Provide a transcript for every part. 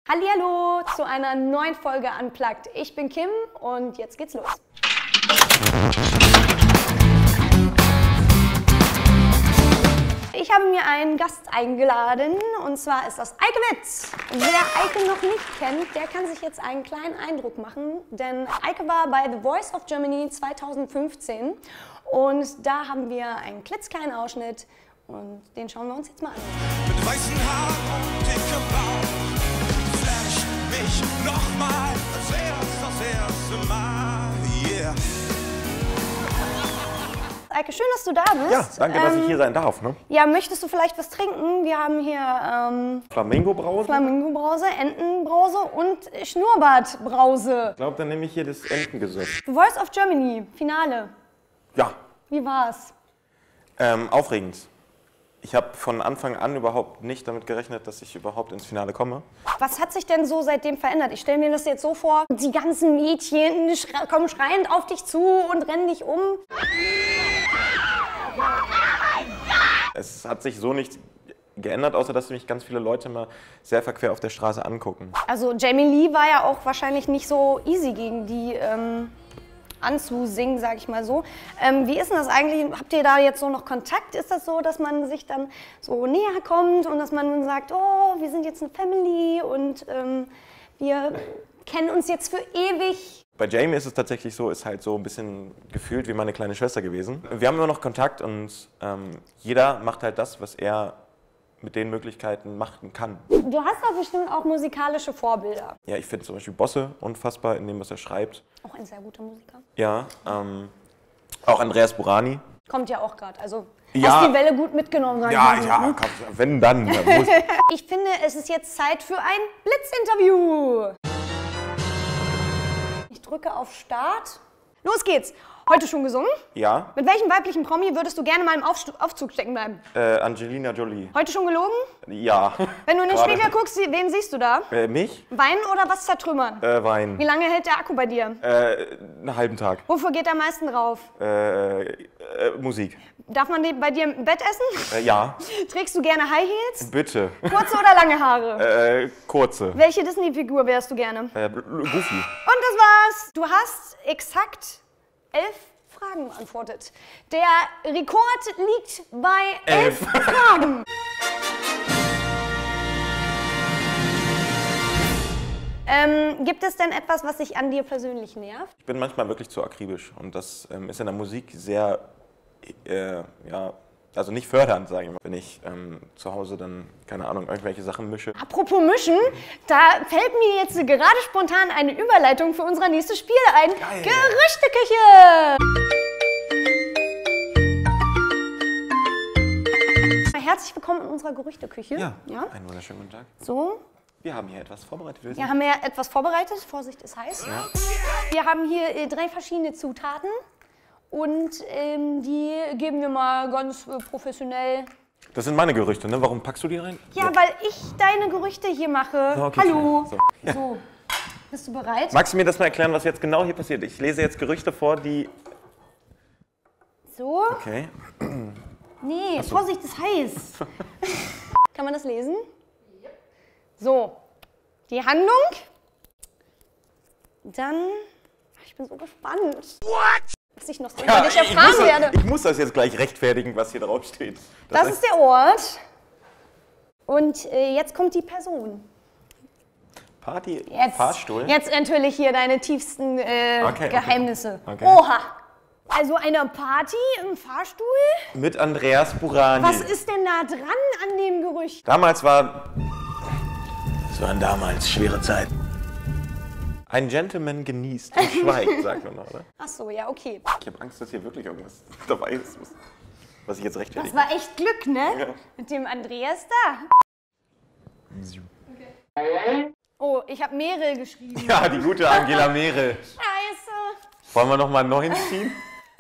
Hallihallo zu einer neuen Folge Unplugged. Ich bin Kim und jetzt geht's los. Ich habe mir einen Gast eingeladen und zwar ist das Eike Witz. Wer Eike noch nicht kennt, der kann sich jetzt einen kleinen Eindruck machen, denn Eike war bei The Voice of Germany 2015 und da haben wir einen klitzekleinen Ausschnitt und den schauen wir uns jetzt mal an. Mit weißen Haaren und dickem Bauch flash mich nochmal, als wär's das erste Mal. Yeah. Eike, schön, dass du da bist. Ja, danke, dass ich hier sein darf. Ne? Ja, möchtest du vielleicht was trinken? Wir haben hier Flamingo-Brause. Flamingo-Brause, Entenbrause und Schnurrbart-Brause. Ich glaube, dann nehme ich hier das Entengesöff. The Voice of Germany, Finale. Ja, Wie war's? aufregend. Ich habe von Anfang an überhaupt nicht damit gerechnet, dass ich überhaupt ins Finale komme. Was hat sich denn so seitdem verändert? Ich stelle mir das jetzt so vor, die ganzen Mädchen kommen schreiend auf dich zu und rennen dich um. Es hat sich so nichts geändert, außer dass mich ganz viele Leute mal sehr verquer auf der Straße angucken. Also Jamie Lee war ja auch wahrscheinlich nicht so easy gegen die anzusingen, sag ich mal so. Wie ist denn das eigentlich? Habt ihr da jetzt so noch Kontakt? Ist das so, dass man sich dann so näher kommt und dass man sagt, oh, wir sind jetzt eine Family und wir kennen uns jetzt für ewig? Bei Jamie ist es tatsächlich so, ist halt so ein bisschen gefühlt wie meine kleine Schwester gewesen. Wir haben immer noch Kontakt und jeder macht halt das, was er mit den Möglichkeiten machen kann. Du hast doch bestimmt auch musikalische Vorbilder. Ja, ich finde zum Beispiel Bosse unfassbar in dem, was er schreibt. Auch ein sehr guter Musiker. Ja, auch Andreas Burani. Kommt ja auch gerade, also Ja. hast die Welle gut mitgenommen. Sag ich Ja, mal so, ja, ne? wenn dann. Ja, muss. Ich finde, es ist jetzt Zeit für ein Blitzinterview. Ich drücke auf Start. Los geht's. Heute schon gesungen? Ja, Mit welchem weiblichen Promi würdest du gerne mal im Aufzug stecken bleiben? Angelina Jolie. Heute schon gelogen? Ja. Wenn du in den Gerade. Spiegel guckst, wen siehst du da? Mich? Weinen oder was zertrümmern? Wein. Wie lange hält der Akku bei dir? Einen halben Tag. Wofür geht er am meisten drauf? Musik. Darf man die bei dir im Bett essen? Ja, Trägst du gerne High Heels? bitte. Kurze oder lange Haare? Kurze. Welche Disney-Figur wärst du gerne? Goofy. Und das war's. Du hast exakt 11 Fragen beantwortet. Der Rekord liegt bei 11 Fragen. Gibt es denn etwas, was dich an dir persönlich nervt? Ich bin manchmal wirklich zu akribisch und das ist in der Musik sehr, ja, also nicht fördernd, sage ich mal. Wenn ich zu Hause dann, keine Ahnung, irgendwelche Sachen mische. Apropos Mischen, da fällt mir jetzt gerade spontan eine Überleitung für unser nächstes Spiel ein. Geil. Gerüchteküche! Herzlich willkommen in unserer Gerüchteküche. Ja, Ja? einen wunderschönen guten Tag. So, Wir haben hier etwas vorbereitet. wir haben ja etwas vorbereitet. Vorsicht, ist heiß. Ja. Wir haben hier 3 verschiedene Zutaten und die geben wir mal ganz professionell. Das sind meine Gerüchte, ne? Warum packst du die rein? Ja, weil ich deine Gerüchte hier mache. So, okay, Hallo. so. Ja. So, bist du bereit? Magst du mir das mal erklären, was jetzt genau hier passiert? Ich lese jetzt Gerüchte vor, die... So. Okay. Nee, Vorsicht, ist heiß. Kann man das lesen? So, die Handlung. Dann, ich bin so gespannt, was ich noch so über dich erfahren werde. Ich muss das jetzt gleich rechtfertigen, was hier drauf steht. Das ist der Ort. Und jetzt kommt die Person. Party, Jetzt, Fahrstuhl. jetzt natürlich hier deine tiefsten Okay. Geheimnisse. Okay. Oha. Also eine Party im Fahrstuhl? Mit Andreas Burani. Was ist denn da dran an dem Gerücht? Damals war... Es waren damals schwere Zeiten. Ein Gentleman genießt und schweigt, sagt man noch, oder? Ach so, ja, okay. Ich habe Angst, dass hier wirklich irgendwas dabei ist, was ich jetzt Das rechtfertige. war echt Glück, ne? Ja. Mit dem Andreas da. Oh, ich habe Meryl geschrieben. Ja, die gute Angela Merel. Scheiße. Wollen wir noch mal einen neuen ziehen?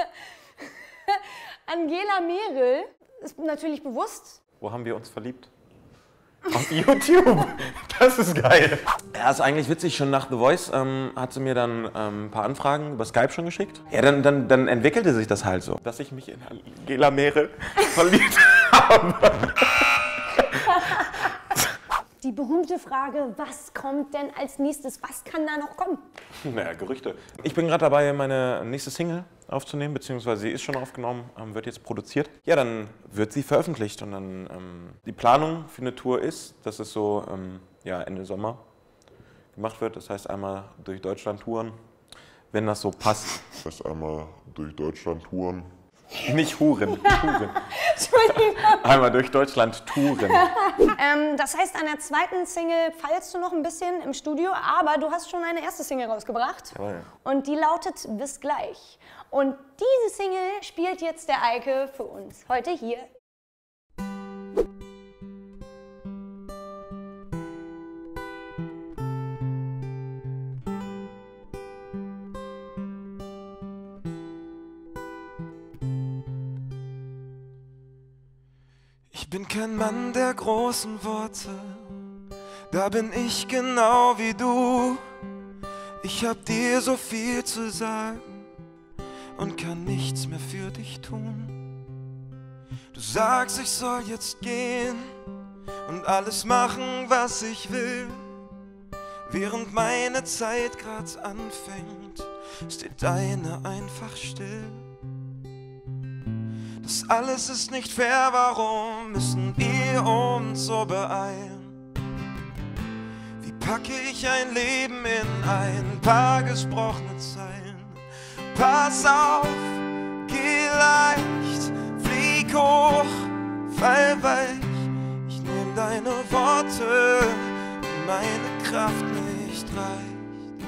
Angela Merel ist natürlich bewusst. Wo haben wir uns verliebt? Auf YouTube. Das ist geil. Ja, ist eigentlich witzig. Schon nach The Voice hat sie mir dann ein paar Anfragen über Skype schon geschickt. Ja, dann entwickelte sich das halt so, dass ich mich in Angela Merel verliebt habe. Die die berühmte Frage, was kommt denn als nächstes? Was kann da noch kommen? Naja, Gerüchte. Ich bin gerade dabei, meine nächste Single aufzunehmen, beziehungsweise sie ist schon aufgenommen, wird jetzt produziert. Ja, dann wird sie veröffentlicht und dann die Planung für eine Tour ist, dass es so ja, Ende Sommer gemacht wird. Das heißt einmal durch Deutschland touren, wenn das so passt. Das heißt einmal durch Deutschland touren. Nicht Huren, Touren. Entschuldigung. Einmal durch Deutschland touren. Das heißt, an der zweiten Single feilst du noch ein bisschen im Studio, aber du hast schon eine erste Single rausgebracht. Jawohl. Und die lautet Bis gleich. Und diese Single spielt jetzt der Eike für uns heute hier. Ich bin kein Mann der großen Worte, da bin ich genau wie du. Ich hab dir so viel zu sagen und kann nichts mehr für dich tun. Du sagst, ich soll jetzt gehen und alles machen, was ich will. Während meine Zeit grad anfängt, steht deine einfach still. Das alles ist nicht fair, warum müssen wir uns so beeilen? Wie packe ich ein Leben in ein paar gesprochene Zeilen? Pass auf, geh leicht, flieg hoch, fall weich. Ich nehm deine Worte, meine Kraft nicht reicht.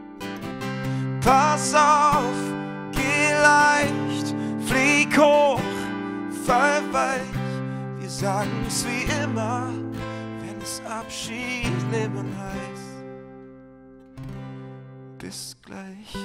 Pass auf, geh leicht, flieg hoch, fall weich, wir sagen's wie immer, wenn es Abschied nehmen heißt. Bis gleich.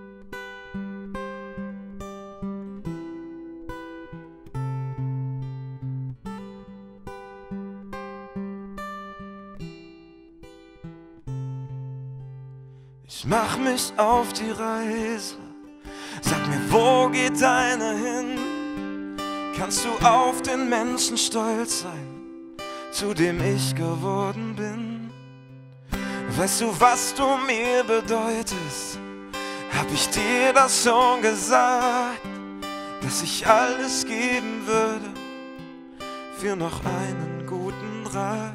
Ich mach mich auf die Reise, sag mir, wo geht deine hin? Kannst du auf den Menschen stolz sein, zu dem ich geworden bin? Weißt du, was du mir bedeutest? Hab ich dir das schon gesagt, dass ich alles geben würde für noch einen guten Rat?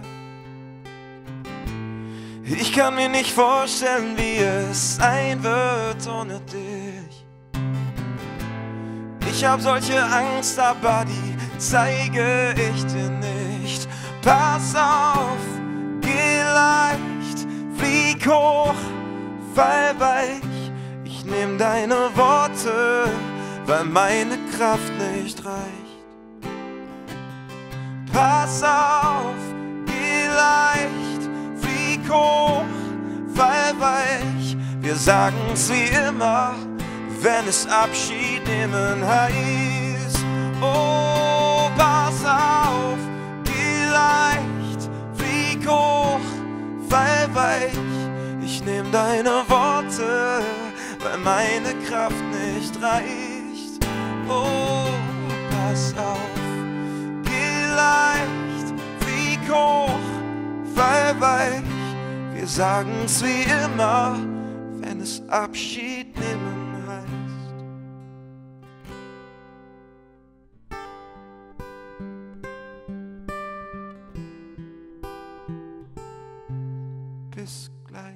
Ich kann mir nicht vorstellen, wie es sein wird ohne dich. Ich hab solche Angst, aber die zeige ich dir nicht. Pass auf, geh leicht, flieg hoch, fall weich. Ich nehm deine Worte, weil meine Kraft nicht reicht. Pass auf, geh leicht, flieg hoch, fall weich. Wir sagen's wie immer, wenn es Abschied nehmen heißt. Oh, pass auf, geh leicht, flieg hoch, fall weich. Ich nehm deine Worte, weil meine Kraft nicht reicht. Oh, pass auf, geh leicht, flieg hoch, fall weich. Wir sagen's wie immer, wenn es Abschied nehmen heißt. Bis gleich.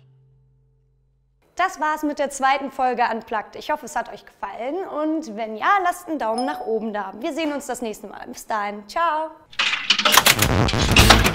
Das war's mit der zweiten Folge Unplugged. Ich hoffe, es hat euch gefallen und wenn ja, lasst einen Daumen nach oben da. Wir sehen uns das nächste Mal. Bis dahin. Ciao.